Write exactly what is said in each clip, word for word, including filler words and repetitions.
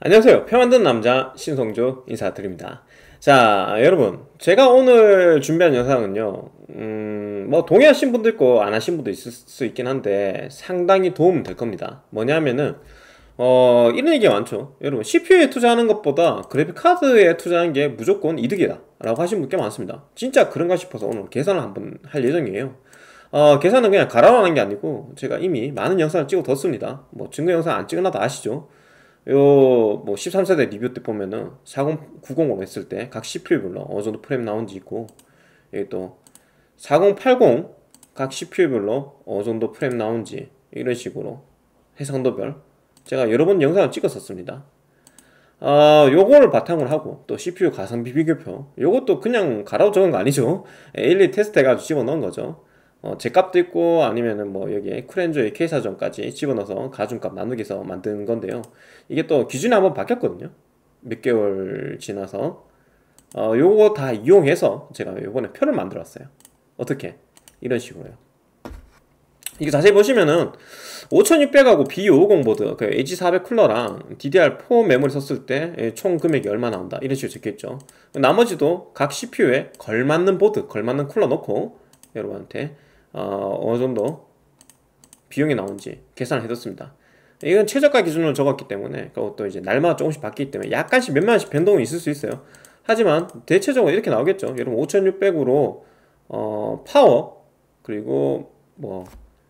안녕하세요. 표 만드는 남자 신성조 인사드립니다. 자, 여러분, 제가 오늘 준비한 영상은요, 음, 뭐 동의하신 분도 있고 안 하신 분도 있을 수 있긴 한데 상당히 도움 될 겁니다. 뭐냐면은 어 이런 얘기가 많죠. 여러분, 씨피유에 투자하는 것보다 그래픽 카드에 투자하는 게 무조건 이득이다 라고 하신 분 꽤 많습니다. 진짜 그런가 싶어서 오늘 계산을 한번 할 예정이에요. 어 계산은 그냥 가라로 하는 게 아니고 제가 이미 많은 영상을 찍어 뒀습니다. 뭐 증거 영상 안 찍으나 다 아시죠? 요 뭐 십삼 세대 리뷰 때 보면은 사십 구십으로 했을 때 각 씨피유별로 어느 정도 프레임 나온지 있고, 여기 또 사십 팔십 각 씨피유별로 어느 정도 프레임 나온지 이런 식으로 해상도별 제가 여러 번 영상을 찍었었습니다. 어, 요거를 바탕으로 하고 또 씨피유 가성비 비교표, 요것도 그냥 가라고 적은 거 아니죠. 일일이 테스트 해가지고 집어넣은 거죠. 어, 제 값도 있고 아니면은 뭐 여기에 쿨엔조이 K사전까지 집어넣어서 가중값 나누기 해서 만든 건데요. 이게 또 기준이 한번 바뀌었거든요. 몇 개월 지나서 어, 요거 다 이용해서 제가 요번에 표를 만들어 왔어요. 어떻게? 이런 식으로요. 이거 자세히 보시면은 오천육백하고 비 오십 보드, 그 에이지 사백 쿨러랑 디디알4 메모리 썼을 때 총 금액이 얼마 나온다 이런 식으로 적혀있죠. 나머지도 각 씨피유에 걸맞는 보드, 걸맞는 쿨러 넣고 여러분한테 어, 어느 정도 비용이 나온지 계산을 해뒀습니다. 이건 최저가 기준으로 적었기 때문에 그것도 이제 날마다 조금씩 바뀌기 때문에 약간씩 몇만 원씩 변동이 있을 수 있어요. 하지만 대체적으로 이렇게 나오겠죠. 여러분, 오천육백으로 어, 파워 그리고 뭐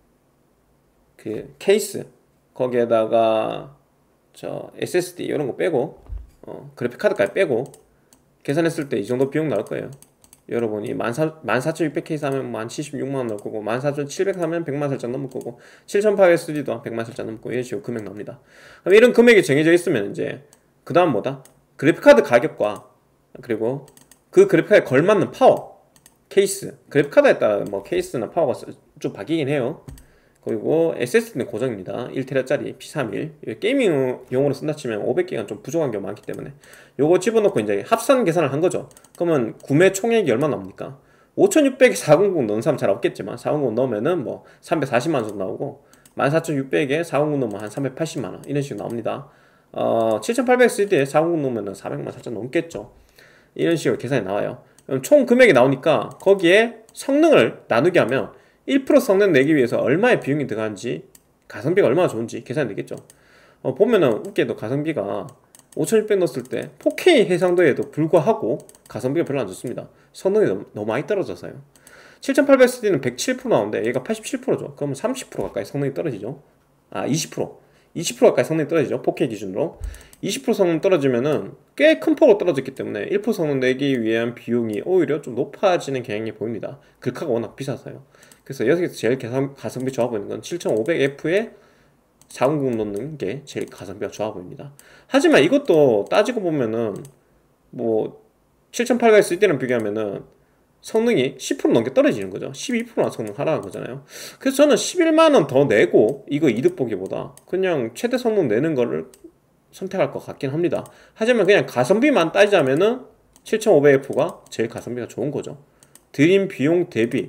그 케이스 거기에다가 저 에스에스디 이런 거 빼고 어, 그래픽 카드까지 빼고 계산했을 때 이 정도 비용 나올 거예요. 여러분이 만사천육백 케이 사면 뭐 한 칠십육만 원 나올 거고, 만사천칠백 사면 백만 살짝 넘을 거고, 칠천팔백 쓰리도 한 백만 살짝 넘을 거고, 이런 식으로 금액 나옵니다. 그럼 이런 금액이 정해져 있으면 이제 그 다음 뭐다? 그래픽카드 가격과 그리고 그 그래픽카드에 걸맞는 파워, 케이스, 그래픽카드에 따라 뭐 케이스나 파워가 좀 바뀌긴 해요. 그리고 에스에스디는 고정입니다. 일 테라짜리 피 삼십일, 게이밍용으로 쓴다 치면 오백 기가는 좀 부족한 경우가 많기 때문에 요거 집어넣고 이제 합산 계산을 한 거죠. 그러면 구매 총액이 얼마 나옵니까? 오천육백에 사백십 넣는 사람 잘 없겠지만 사백십 넣으면은 뭐 삼백사십만 원 정도 나오고, 만사천육백에 사백십 넣으면 한 삼백팔십만 원 이런 식으로 나옵니다. 어, 칠천팔백 쓰리디에 사백십 넣으면은 사백만 살짝 넘겠죠. 이런 식으로 계산이 나와요. 그럼 총 금액이 나오니까 거기에 성능을 나누게 하면 일 퍼센트 성능 내기 위해서 얼마의 비용이 들어가는지, 가성비가 얼마나 좋은지 계산이 되겠죠. 어, 보면은 웃게도 가성비가 오천육백 넣었을 때 포케이 해상도에도 불구하고 가성비가 별로 안 좋습니다. 성능이 너무, 너무 많이 떨어져서요. 칠천팔백 쓰리디는 백칠 퍼센트 나오는데 얘가 팔십칠 퍼센트죠. 그러면 삼십 퍼센트 가까이 성능이 떨어지죠. 아, 이십 퍼센트 이십 퍼센트 가까이 성능이 떨어지죠. 포케이 기준으로 이십 퍼센트 성능 떨어지면은 꽤 큰 폭으로 떨어졌기 때문에 일 퍼센트 성능 내기 위한 비용이 오히려 좀 높아지는 경향이 보입니다. 글카가 워낙 비싸서요. 그래서 여기서 제일 가성, 가성비 좋아 보이는 건 칠천오백 에프에 사백십 넣는 게 제일 가성비가 좋아 보입니다. 하지만 이것도 따지고 보면은 뭐 칠천팔백 쓰리디랑 비교하면은 성능이 십 퍼센트 넘게 떨어지는 거죠. 십이 퍼센트나 성능 하락한 거잖아요. 그래서 저는 십일만 원 더 내고 이거 이득 보기보다 그냥 최대 성능 내는 거를 선택할 것 같긴 합니다. 하지만 그냥 가성비만 따지자면은 칠천오백 에프가 제일 가성비가 좋은 거죠. 들인 비용 대비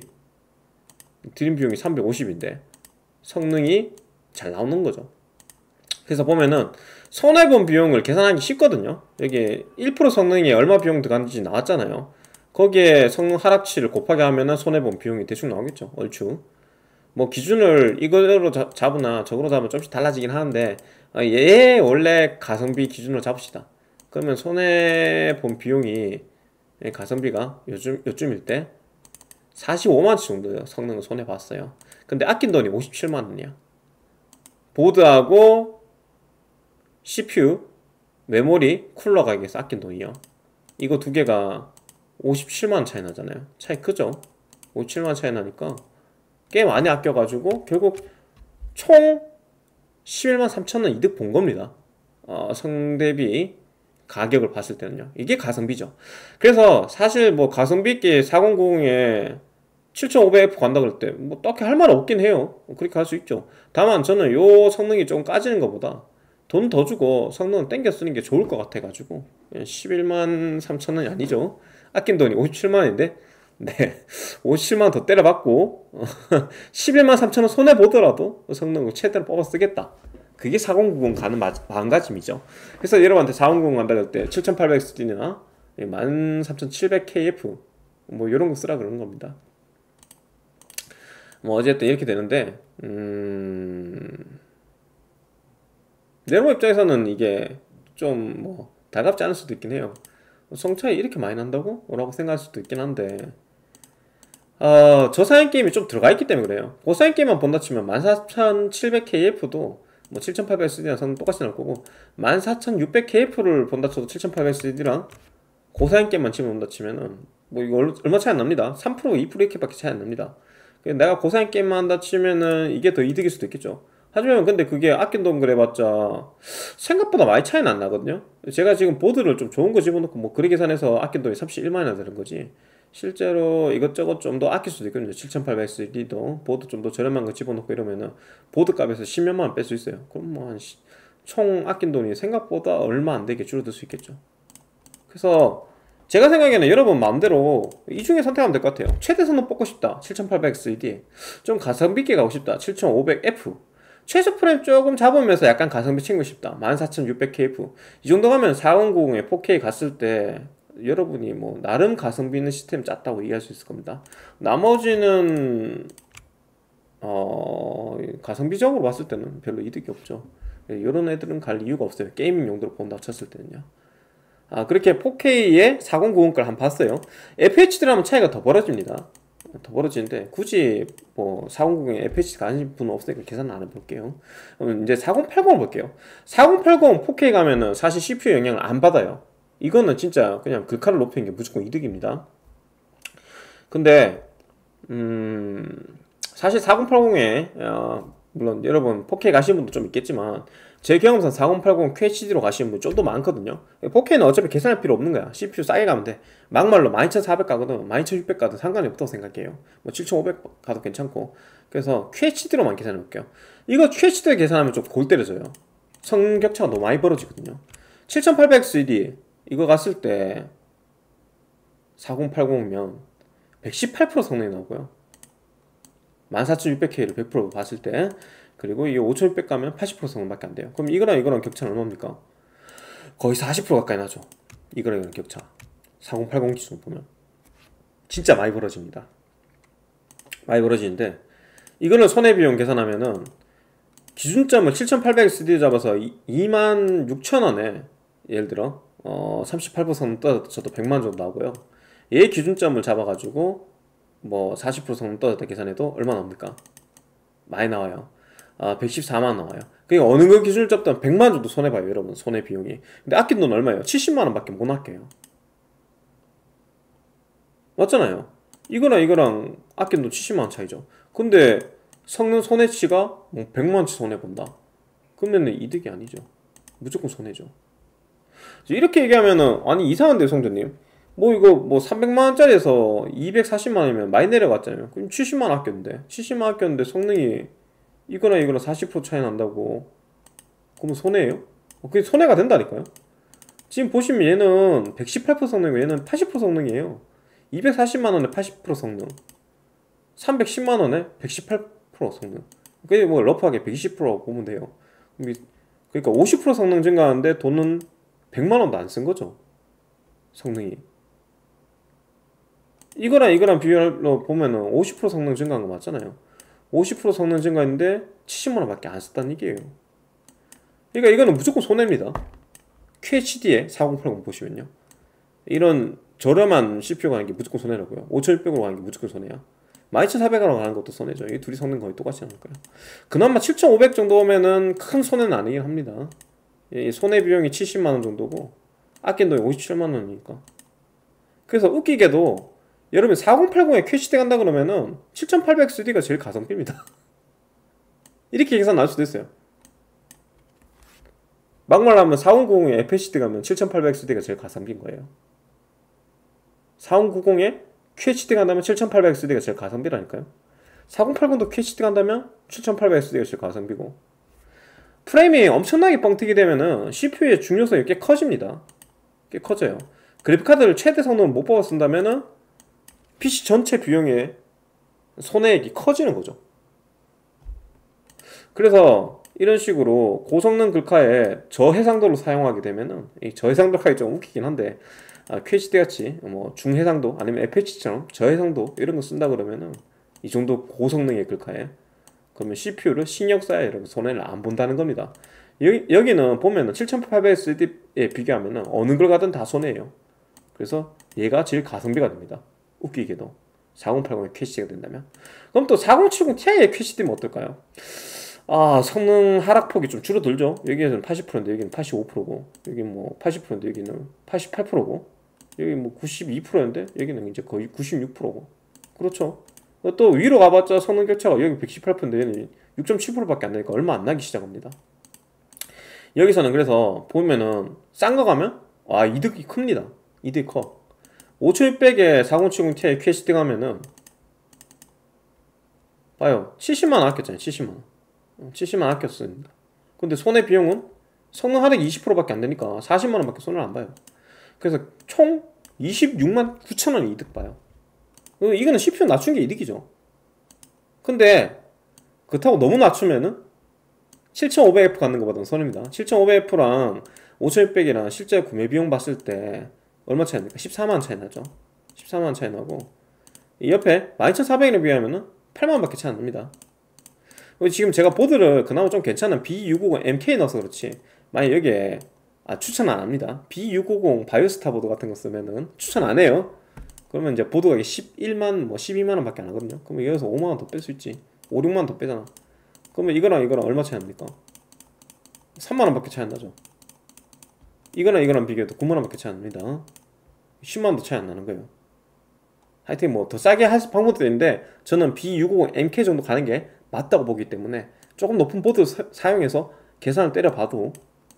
들인 비용이 삼백오십인데 성능이 잘 나오는 거죠. 그래서 보면은 손해본 비용을 계산하기 쉽거든요. 여기 일 퍼센트 성능이 얼마 비용 들어갔는지 나왔잖아요. 거기에 성능 하락치를 곱하게 하면은 손해본 비용이 대충 나오겠죠. 얼추 뭐 기준을 이거로 자, 잡으나 저거로 잡으면 좀씩 달라지긴 하는데, 어, 얘 원래 가성비 기준으로 잡읍시다. 그러면 손해본 비용이, 가성비가 요즘, 요즘일 때 사십오만 원치 정도예요. 성능은 손해봤어요. 근데 아낀 돈이 오십칠만 원이야. 보드하고 씨피유, 메모리, 쿨러 가격에서 아낀 돈이요. 이거 두 개가 오십칠만 원 차이 나잖아요. 차이 크죠? 오십칠만 원 차이 나니까 꽤 많이 아껴가지고 결국 총 십일만 삼천 원 이득 본 겁니다. 어, 성대비 가격을 봤을 때는요. 이게 가성비죠. 그래서 사실 뭐 가성비 있게 사천구십에 칠천오백 에프 간다 그럴 때 뭐 딱히 할 말 없긴 해요. 그렇게 할 수 있죠. 다만 저는 요 성능이 좀 까지는 것보다 돈 더 주고 성능을 땡겨 쓰는 게 좋을 것 같아 가지고 십일만 삼천 원이 아니죠. 아낀 돈이 오십칠만 원인데 네, 오십칠만 원 더 때려받고 십일만 삼천 원 손해보더라도 성능을 최대로 뽑아 쓰겠다. 그게 사공구공 가는 마, 마음가짐이죠. 그래서 여러분한테 사공구공 간다 그럴 때 칠천팔백 에스디나 십삼칠백 케이에프 뭐 이런 거 쓰라 그러는 겁니다. 뭐 어쨌든 이렇게 되는데 음... 여러분 입장에서는 이게 좀 뭐 달갑지 않을 수도 있긴 해요. 성차이 이렇게 많이 난다고? 라고 생각할 수도 있긴 한데 어, 저사양 게임이 좀 들어가 있기 때문에 그래요. 고사양 게임만 본다 치면 십사칠백 케이에프도 뭐 칠천팔백 에스디랑 선 똑같이 나올 거고 십사육백 케이에프를 본다 쳐도 칠천팔백 에스디랑 고사양 게임만 치면 본다 치면은 뭐 이거 얼마 차이 안 납니다. 삼 퍼센트 이 퍼센트 이렇게밖에 차이 안 납니다. 내가 고사양 게임만 한다 치면은 이게 더 이득일 수도 있겠죠. 하지만 근데 그게 아낀 돈 그래봤자 생각보다 많이 차이는 안 나거든요. 제가 지금 보드를 좀 좋은 거 집어넣고 뭐 그리 계산해서 아낀 돈이 삼십일만이나 되는 거지, 실제로 이것저것 좀 더 아낄 수도 있거든요. 칠천팔백 에스디도 보드 좀 더 저렴한 거 집어넣고 이러면은 보드 값에서 십몇만 원 뺄 수 있어요. 그럼 뭐 한 총 아낀 돈이 생각보다 얼마 안 되게 줄어들 수 있겠죠. 그래서 제가 생각에는 여러분 마음대로 이 중에 선택하면 될 것 같아요. 최대선은 뽑고 싶다, 칠천팔백 에스디. 좀 가성비 있게 가고 싶다, 칠천오백 에프. 최소 프레임 조금 잡으면서 약간 가성비 챙기고 싶다, 십사육백 케이에프. 이 정도 가면 사공구공에 포케이 갔을 때 여러분이 뭐 나름 가성비 있는 시스템 짰다고 이해할 수 있을 겁니다. 나머지는 어... 가성비적으로 봤을 때는 별로 이득이 없죠. 이런 애들은 갈 이유가 없어요. 게이밍 용도로 본다고 쳤을 때는요. 아, 그렇게 포케이에 사공구공 걸 한번 봤어요. 에프에이치디라면 차이가 더 벌어집니다. 더 벌어지는데 굳이 뭐 사공구공에 에프에이치디 가는 분은 없으니까 계산 안 해볼게요. 그럼 이제 사공팔공을 볼게요. 사공팔공 포케이 가면은 사실 씨피유 영향을 안 받아요. 이거는 진짜 그냥 글카를 높이는 게 무조건 이득입니다. 근데 음... 사실 사공팔공에 어... 물론 여러분 포케이 가시는 분도 좀 있겠지만 제 경험상 사공팔공 큐에이치디로 가시는 분 좀 더 많거든요. 포케이는 어차피 계산할 필요 없는 거야. 씨피유 싸게 가면 돼. 막말로 만 이천사백 가거든, 만 이천육백 가든 상관이 없다고 생각해요. 뭐 칠천오백 가도 괜찮고. 그래서 큐에이치디로만 계산해 볼게요. 이거 큐에이치디로 계산하면 좀 골 때려져요. 성능 격차가 너무 많이 벌어지거든요. 칠천팔백 에스디 이거 갔을 때 사공팔공이면 백십팔 퍼센트 성능이 나오고요. 십사육백 케이를 백 퍼센트 봤을 때, 그리고 이게 오천육백 가면 팔십 퍼센트 성능밖에 안 돼요. 그럼 이거랑 이거랑 격차는 얼마입니까? 거의 사십 퍼센트 가까이 나죠. 이거랑 이거랑 격차. 사공팔공 기준으로 보면 진짜 많이 벌어집니다. 많이 벌어지는데 이거는 손해비용 계산하면은 기준점을 칠천팔백 에스디 잡아서 이만 육천 원에 예를 들어 어 삼십팔 퍼센트 떠져도 백만 원 정도 나오고요. 얘 기준점을 잡아가지고 뭐 사십 퍼센트 성능 떠졌다 계산해도 얼마 나옵니까? 많이 나와요. 아, 백십사만 원 나와요. 그러니까 어느 거 기준을 잡든 백만 원 정도 손해봐요 여러분, 손해비용이. 근데 아낀 돈 얼마예요? 칠십만 원 밖에 못 아껴요. 맞잖아요. 이거랑 이거랑 아낀 돈 칠십만 원 차이죠. 근데 성능 손해치가 뭐 백만 원치 손해본다? 그러면 이득이 아니죠. 무조건 손해죠. 이렇게 얘기하면은 아니 이상한데요 성전님, 뭐 이거 뭐 삼백만 원짜리에서 이백사십만 원이면 많이 내려갔잖아요. 그럼 칠십만 원 아꼈는데 칠십만 원 아꼈는데 성능이 이거나 이거나 사십 퍼센트 차이 난다고? 그러면 손해예요? 그게 손해가 된다니까요. 지금 보시면 얘는 백십팔 퍼센트 성능이고 얘는 팔십 퍼센트 성능이에요. 이백사십만 원에 팔십 퍼센트 성능, 삼백십만 원에 백십팔 퍼센트 성능. 그게 뭐 러프하게 백이십 퍼센트라고 보면 돼요. 그러니까 오십 퍼센트 성능 증가하는데 돈은 백만 원도 안 쓴 거죠, 성능이. 이거랑 이거랑 비교로 보면은 오십 퍼센트 성능 증가한 거 맞잖아요. 오십 퍼센트 성능 증가했는데 칠십만 원 밖에 안 썼다는 얘기예요. 그러니까 이거는 무조건 손해입니다. 큐에이치디에 사공팔공 보시면요, 이런 저렴한 씨피유 가는 게 무조건 손해라고요. 오천육백으로 가는 게 무조건 손해야. 만 이천사백으로 가는 것도 손해죠. 이게 둘이 성능 거의 똑같이 나올 거예요. 그나마 칠천오백 정도 오면은 큰 손해는 아니긴 합니다. 이 손해 비용이 칠십만 원 정도고 아낀 돈이 오십칠만 원이니까. 그래서 웃기게도 여러분 사공팔공에 큐에이치디 간다 그러면은 칠천팔백 에스디가 제일 가성비입니다. 이렇게 계산 나올 수도 있어요. 막말로 하면 사공구공에 에프에이치디 가면 칠천팔백 에스디가 제일 가성비인 거예요. 사공구공에 큐에이치디 간다면 칠천팔백 에스디가 제일 가성비라니까요. 사공팔공도 큐에이치디 간다면 칠천팔백 에스디가 제일 가성비고. 프레임이 엄청나게 뻥튀기 되면은 씨피유의 중요성이 꽤 커집니다. 꽤 커져요. 그래픽카드를 최대 성능을 못 뽑아 쓴다면은 피씨 전체 비용의 손해액이 커지는 거죠. 그래서 이런 식으로 고성능 글카에 저해상도로 사용하게 되면은 이 저해상도 하기 좀 웃기긴 한데 아, 큐에이치디 같이 뭐 중해상도 아니면 에프에이치처럼 저해상도 이런 거 쓴다 그러면은 이 정도 고성능의 글카에 그러면 씨피유를 신경 써야 이렇게 손해를 안 본다는 겁니다. 여기, 여기는 보면은 칠천팔백 에스디에 비교하면은 어느 걸 가든 다 손해예요. 그래서 얘가 제일 가성비가 됩니다. 웃기게도 사공팔공의 큐에이치디가 된다면. 그럼 또 사공칠공 티아이의 큐에이치디면 어떨까요? 아, 성능 하락폭이 좀 줄어들죠. 여기에서는 팔십 퍼센트인데 여기는 팔십오 퍼센트고 여기 뭐 팔십 퍼센트인데 여기는 팔십팔 퍼센트고 여기 뭐 구십이 퍼센트인데 여기는 이제 거의 구십육 퍼센트고 그렇죠. 또 위로 가봤자 성능 격차가 여기 백십팔 퍼센트인데 여기는 육 점 칠 퍼센트밖에 안 나니까 얼마 안 나기 시작합니다. 여기서는 그래서 보면은 싼 거 가면 아 이득이 큽니다. 이득이 커. 오천육백에 사공칠공 티아이 큐에이치디 가면은 봐요 칠십만 원 아꼈잖아요. 칠십만 원 칠십만 원 아꼈습니다. 근데 손해 비용은 성능 하락이 이십 퍼센트밖에 안 되니까 사십만 원밖에 손해를 안 봐요. 그래서 총 이십육만 구천 원이 이득 봐요. 이거는 씨피유 낮춘 게 이득이죠. 근데 그렇다고 너무 낮추면은 칠천오백 에프 갖는 것보다는 손해입니다. 칠천오백 에프랑 오천육백이랑 실제 구매 비용 봤을 때 얼마 차이 납니까? 십사만 원 차이 나죠. 십사만 원 차이 나고 이 옆에 만 이천사백에 비하면은 팔만 원밖에 차이 안 납니다. 지금 제가 보드를 그나마 좀 괜찮은 비 육오공 엠케이 넣어서 그렇지 만약 여기에 아 추천 안 합니다. 비 육오공 바이오스타 보드 같은 거 쓰면은 추천 안 해요. 그러면 이제 보드 가격이 십일만 뭐 십이만 원밖에 안 하거든요. 그러면 여기서 오만 원 더 뺄 수 있지. 오, 육만 원 더 빼잖아. 그러면 이거랑 이거랑 얼마 차이 납니까? 삼만 원밖에 차이 안 나죠. 이거랑 이거랑 비교해도 구만 원밖에 차이 안 납니다. 십만 원도 차이 안 나는 거예요. 하여튼 뭐 더 싸게 할 방법도 있는데 저는 비 육오공 엠케이 정도 가는 게 맞다고 보기 때문에 조금 높은 보드 사, 사용해서 계산을 때려봐도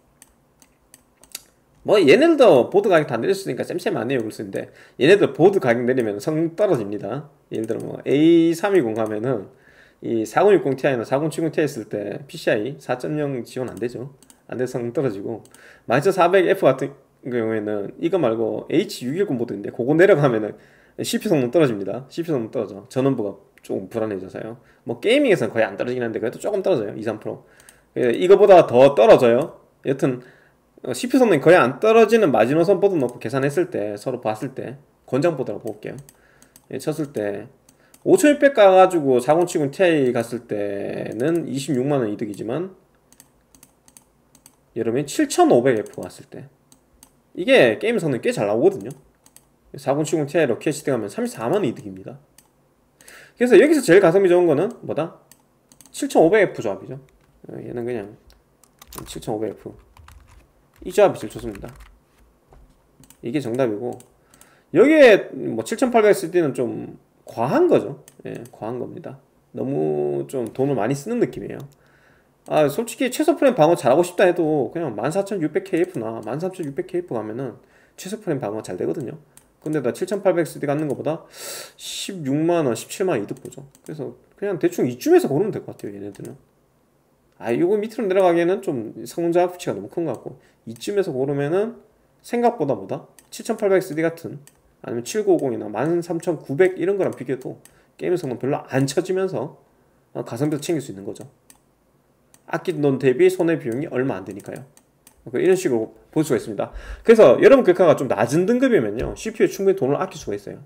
뭐 얘네들도 보드 가격 다 내렸으니까 쌤쌤 아니에요 그럴 수 있는데 얘네들 보드 가격 내리면 성능 떨어집니다. 예를 들어 뭐 에이 삼이공 하면은 이 사공육공 티아이나 사공칠공 티아이 쓸 때 피시아이 사 점 영 지원 안 되죠. 안 돼서 성능 떨어지고 만 이천사백 에프 같은 경우에는 이거 말고 에이치 육백십 보드인데 그거 내려가면은 씨피유 성능 떨어집니다. 씨피유 성능 떨어져. 전원부가 조금 불안해져서요. 뭐 게이밍에서는 거의 안 떨어지긴 한데 그래도 조금 떨어져요. 이, 삼 퍼센트. 이거보다 더 떨어져요. 여튼 씨피유 성능이 거의 안 떨어지는 마지노선 보드 놓고 계산했을 때 서로 봤을 때 권장 보드라고 볼게요. 예, 쳤을 때 오천육백 가가지고 사공칠공 티아이 갔을 때는 이십육만 원 이득이지만 여러분이 칠천오백 에프 갔을 때 이게 게임 성능이 꽤 잘 나오거든요. 사공칠공 티아이로 큐에이치디 가면 삼십사만 원 이득입니다. 그래서 여기서 제일 가성비 좋은 거는 뭐다? 칠천오백 에프 조합이죠. 얘는 그냥 칠천오백 에프 이 조합이 제일 좋습니다. 이게 정답이고 여기에 뭐 칠천팔백 에스디는 좀 과한 거죠. 예, 과한 겁니다. 너무 좀 돈을 많이 쓰는 느낌이에요. 아, 솔직히 최소 프레임 방어 잘하고 싶다 해도 그냥 만 사천육백 케이에프나 만 삼천육백 케이에프 가면은 최소 프레임 방어 잘 되거든요. 근데 나 칠천팔백 에스디 갖는 것보다 십육만 원, 십칠만 원 이득 보죠. 그래서 그냥 대충 이쯤에서 고르면 될 것 같아요, 얘네들은. 아, 이거 밑으로 내려가기에는 좀 성능 합치가 너무 큰 것 같고 이쯤에서 고르면은 생각보다 보다 칠천팔백 에스디 같은 아니면 칠구오공이나 만 삼천구백 이런 거랑 비교해도 게임 성능 별로 안 처지면서 가성비도 챙길 수 있는 거죠. 아낀 돈 대비 손해 비용이 얼마 안 되니까요. 이런 식으로 볼 수가 있습니다. 그래서 여러분 글카가 좀 낮은 등급이면요 씨피유에 충분히 돈을 아낄 수가 있어요.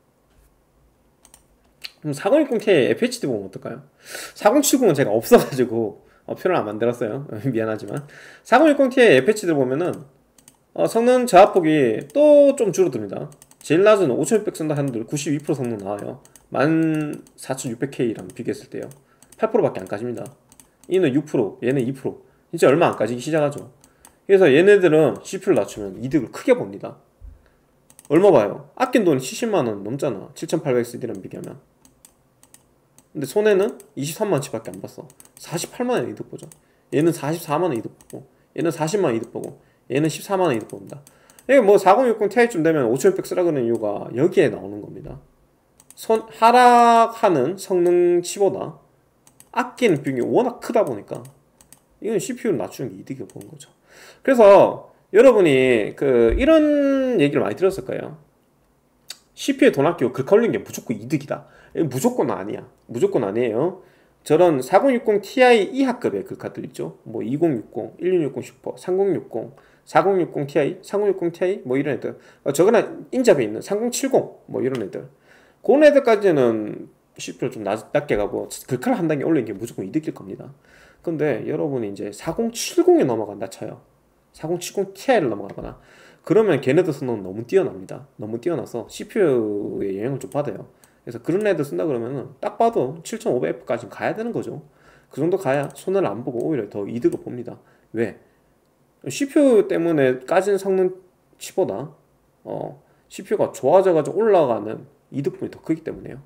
그럼 사공육공 티아이 에프에이치디 보면 어떨까요? 사공칠공은 제가 없어가지고 어, 표를 안 만들었어요. 미안하지만 사공육공 티아이 에프에이치디를 보면은 어, 성능 저하폭이 또 좀 줄어듭니다. 제일 낮은 오천육백 쓴다 하는들 구십이 퍼센트 성능 나와요. 만 사천육백 케이랑 비교했을 때요 팔 퍼센트밖에 안 까집니다. 이는 육 퍼센트, 얘는 이 퍼센트. 진짜 얼마 안 까지기 시작하죠. 그래서 얘네들은 씨피유를 낮추면 이득을 크게 봅니다. 얼마 봐요? 아낀 돈이 칠십만 원 넘잖아. 칠천팔백 에스디랑 비교하면. 근데 손해는 이십삼만 원치밖에 안 봤어. 사십팔만 원 이득 보죠. 얘는 사십사만 원 이득 보고 얘는 사십만 원 이득 보고 얘는 십사만 원 이득 봅니다. 이게 뭐 사공육공 티아이쯤 되면 오천육백 쓰라 그러는 이유가 여기에 나오는 겁니다. 선, 하락하는 성능치보다 아끼는 비용이 워낙 크다 보니까 이건 씨피유를 낮추는 게 이득이 보는 거죠. 그래서 여러분이 그 이런 얘기를 많이 들었을 거예요. 씨피유에 돈 아끼고 글카 올리는 게 무조건 이득이다. 무조건 아니야. 무조건 아니에요. 저런 사공육공 티아이 이하급의 그 카드 있죠. 뭐 이공육공, 일육육공 슈퍼, 삼공육공, 사공육공 티아이, 삼공육공 티아이 뭐 이런 애들. 어, 저거나 인잡에 있는 삼공칠공 뭐 이런 애들. 그런 애들까지는 씨피유를 좀 낮, 낮게 가고 글카를 한 단계 올리는 게 무조건 이득일 겁니다. 근데 여러분이 이제 사공칠공에 넘어간다 쳐요. 사공칠공 티아이를 넘어가거나 그러면 걔네들 성능은 너무 뛰어납니다. 너무 뛰어나서 씨피유의 영향을 좀 받아요. 그래서 그런 애들 쓴다 그러면은 딱 봐도 칠천오백 에프까지 가야 되는 거죠. 그 정도 가야 손해를 안 보고 오히려 더 이득을 봅니다. 왜? 씨피유 때문에 까진 성능 치보다 어, 씨피유가 좋아져가지고 올라가는 이득분이 더 크기 때문에요.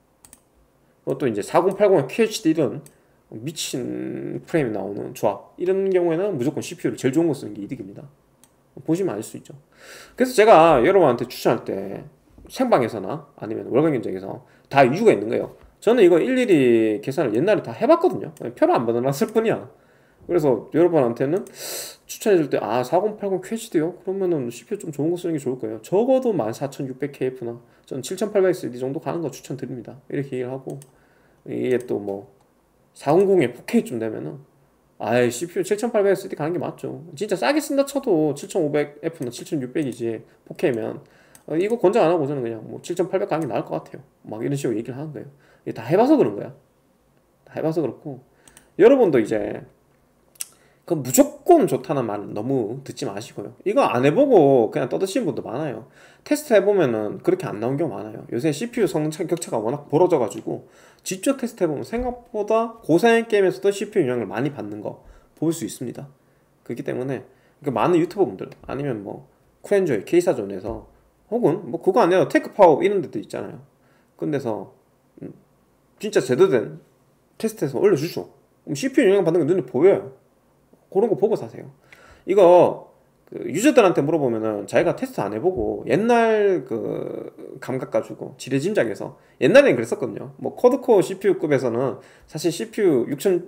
또 이제 사공팔공의 큐에이치디든 미친 프레임이 나오는 조합 이런 경우에는 무조건 씨피유를 제일 좋은 거 쓰는 게 이득입니다. 보시면 알 수 있죠. 그래서 제가 여러분한테 추천할 때 생방에서나 아니면 월간 견적에서 다 이유가 있는 거예요. 저는 이거 일일이 계산을 옛날에 다 해봤거든요. 표를 안 받아놨을 뿐이야. 그래서 여러분한테는 추천해줄 때 아 사공팔공 퀘시드요? 그러면은 씨피유 좀 좋은 거 쓰는 게 좋을 거예요. 적어도 만 사천육백 케이에프나 저는 칠천팔백 에스디 정도 가는 거 추천드립니다. 이렇게 얘기를 하고 이게 또 뭐 사백에 포케이쯤 되면은 아이 씨피유 칠천팔백 에스디 가는 게 맞죠. 진짜 싸게 쓴다 쳐도 칠천오백 에프나 칠천육백이지 포케이면 어, 이거 권장 안 하고 저는 그냥 뭐 칠천팔백 가는 게 나을 것 같아요. 막 이런 식으로 얘기를 하는 거예요. 이게 다 해봐서 그런 거야. 다 해봐서 그렇고 여러분도 이제 그 무조건 좋다는 말 너무 듣지 마시고요. 이거 안 해보고 그냥 떠드시는 분도 많아요. 테스트 해보면은 그렇게 안 나온 경우 많아요. 요새 씨피유 성능 격차가 워낙 벌어져가지고 직접 테스트 해보면 생각보다 고사양 게임에서도 씨피유 영향을 많이 받는 거 볼 수 있습니다. 그렇기 때문에 그 많은 유튜버 분들 아니면 뭐 쿨엔조이, 케이사존에서 혹은 뭐 그거 아니라 테크파워 이런 데도 있잖아요. 근데서 음, 진짜 제대로 된 테스트해서 올려주죠. 그럼 씨피유 영향 받는 게 눈에 보여요. 그런 거 보고 사세요. 이거 그 유저들한테 물어보면은 자기가 테스트 안 해보고 옛날 그 감각 가지고 지레짐작해서 옛날에는 그랬었거든요. 뭐 쿼드코어 씨피유급에서는 사실 씨피유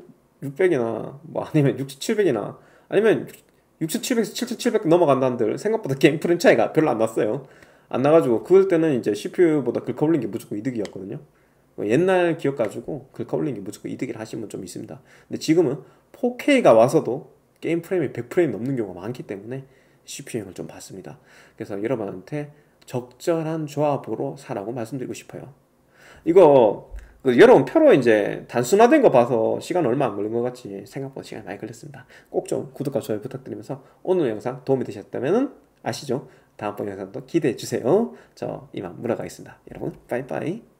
육천육백이나 뭐 아니면 육천칠백이나 아니면 육천칠백에서 칠천칠백 넘어간다는들 생각보다 게임 프레임 차이가 별로 안 났어요. 안 나가지고 그럴 때는 이제 씨피유보다 글카 올린 게 무조건 이득이었거든요. 뭐 옛날 기억 가지고 글카 올린 게 무조건 이득이라 하시는 분 좀 있습니다. 근데 지금은 포케이가 와서도 게임 프레임이 백 프레임 넘는 경우가 많기 때문에 씨피유 영향을 좀 받습니다. 그래서 여러분한테 적절한 조합으로 사라고 말씀드리고 싶어요. 이거 그 여러분 표로 이제 단순화된 거 봐서 시간 얼마 안 걸린 것 같지 생각보다 시간이 많이 걸렸습니다. 꼭 좀 구독과 좋아요 부탁드리면서 오늘 영상 도움이 되셨다면 아시죠? 다음번 영상도 기대해 주세요. 저 이만 물러가겠습니다. 여러분 빠이빠이.